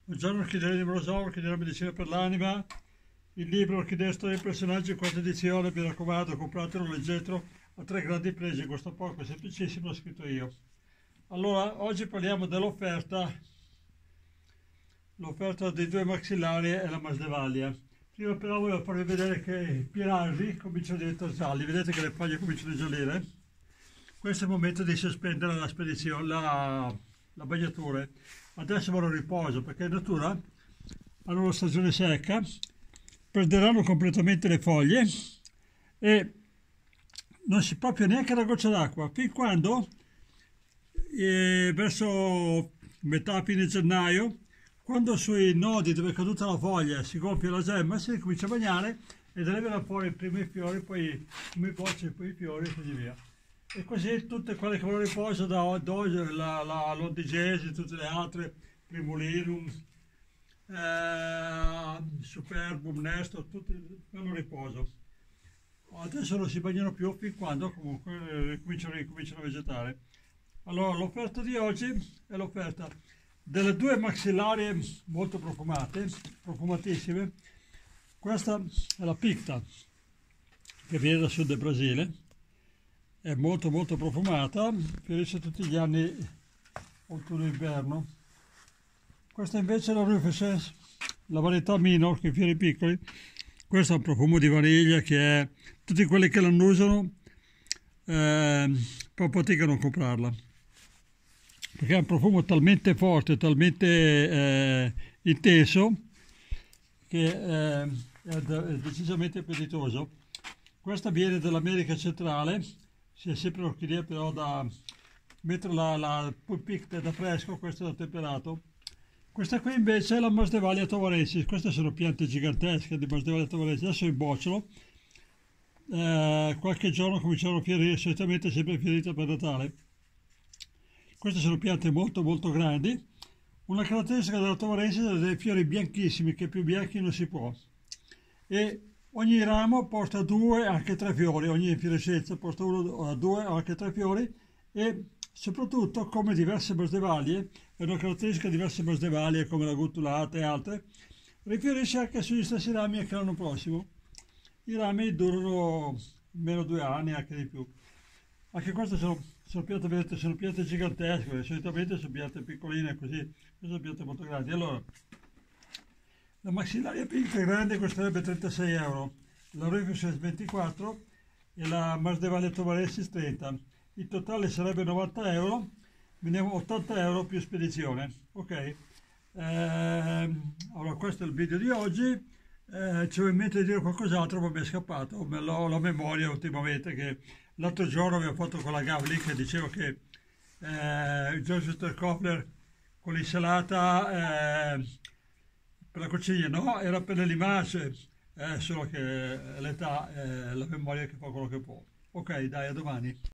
Buongiorno, Orchidea di Morosò, Orchidea della Medicina per l'Anima, il libro Orchidea Storia e Personaggi, quarta edizione, mi raccomando, compratelo, leggetelo, ha 3 grandi pregi, costa poco, è semplicissimo, l'ho scritto io. Allora, oggi parliamo l'offerta dei 2 maxillari e la masdevallia. Prima però volevo farvi vedere che i piraghi cominciano a diventare gialli, vedete che le foglie cominciano a giallire? Questo è il momento di sospendere la spedizione, la bagnatura. Adesso vanno a riposo perché in natura hanno una stagione secca, perderanno completamente le foglie e non si può più neanche una goccia d'acqua fin quando verso metà fine gennaio, quando sui nodi dove è caduta la foglia si gonfia la gemma, si comincia a bagnare ed arrivano fuori prima i fiori, poi come i bocci, poi i fiori e così via. E così tutte quelle che vanno a riposo da Doge, l'Ondigesi, tutte le altre, Primulinum, Superbum, Nestor, tutte vanno a riposo. Adesso non si bagnano più fin quando comunque cominciano a vegetare. Allora l'offerta di oggi è l'offerta delle 2 maxillarie molto profumate, profumatissime. Questa è la Picta, che viene dal sud del Brasile. È molto molto profumata, fiorisce tutti gli anni autunno-inverno. Questa invece è la Rufescens, la varietà minor, con i fiori piccoli. Questo ha un profumo di vaniglia che è... tutti quelli che l'hanno usano poi fatica a non comprarla. Perché ha un profumo talmente forte, talmente intenso, che è decisamente appetitoso. Questa viene dall'America centrale, si è sempre l'orchidea però da mettere la pulpicta da fresco, questo da temperato. Questa qui invece è la Masdevallia tovarensis, queste sono piante gigantesche di Masdevallia tovarensis, adesso in bocciolo, qualche giorno cominciano a fiorire, solitamente sempre fiorita per Natale. Queste sono piante molto molto grandi. Una caratteristica della tovarensis è dei fiori bianchissimi, che più bianchi non si può. E ogni ramo porta 2, anche 3 fiori, ogni infiorescenza porta 1, 2 o anche 3 fiori e soprattutto, come diverse masdevallie, è una caratteristica di diverse masdevallie come la gutulata e altre, rifiorisce anche sugli stessi rami anche l'anno prossimo. I rami durano almeno 2 anni, anche di più. Anche queste sono piante, vedete, sono piante gigantesche, solitamente sono piante piccoline così, queste sono piante molto grandi. Allora, la maxillaria Picta grande costerebbe 36 euro, la Rufescens 24 e la Masdevallia tovarensis 30. Il totale sarebbe 90 euro, veniamo 80 euro più spedizione. Ok, allora questo è il video di oggi. C'avevo in mente di dire qualcos'altro ma mi è scappato, me l'ho la memoria ultimamente che l'altro giorno avevo fatto con la Gavli che dicevo che George Kofler con l'insalata per la cucina, no, era per le limace, solo che l'età, la memoria che fa quello che può. Ok, dai, a domani.